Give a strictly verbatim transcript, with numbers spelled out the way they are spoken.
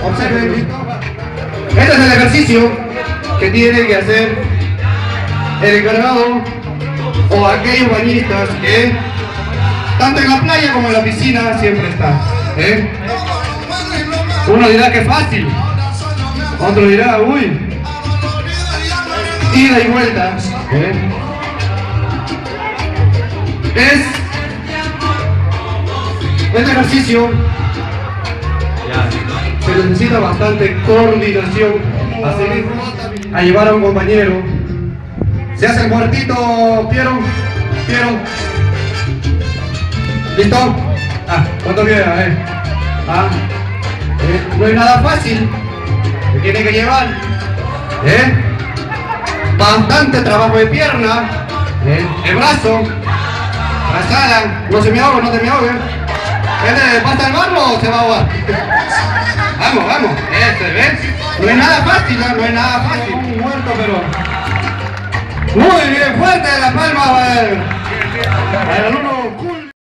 Observen, ¿listo? Este es el ejercicio que tiene que hacer el encargado o aquellos bañistas que tanto en la playa como en la piscina siempre están, ¿eh? Uno dirá que es fácil, otro dirá, uy, ida y vuelta, ¿eh? Es este ejercicio se necesita bastante coordinación, a seguir, a llevar a un compañero. Se hace el muertito, Piero, Piero. ¿Listo? Ah, ¿cuánto queda? Eh? Ah, eh, no es nada fácil, se tiene que llevar, ¿eh? Bastante trabajo de pierna, ¿eh? El brazo, la sala, no se me ahoga, no te me ahogues. ¿Este pasa el barro o se va a ahogar? Vamos, vamos, este, ¿ves? No es nada fácil, no, no es nada fácil. Un muerto, pero muy bien, fuerte la palma para el, para el alumno.